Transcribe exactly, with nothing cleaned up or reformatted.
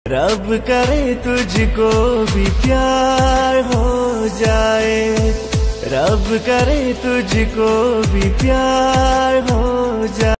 रब करे तुझको भी प्यार हो जाए, रब करे तुझको भी प्यार हो जाए।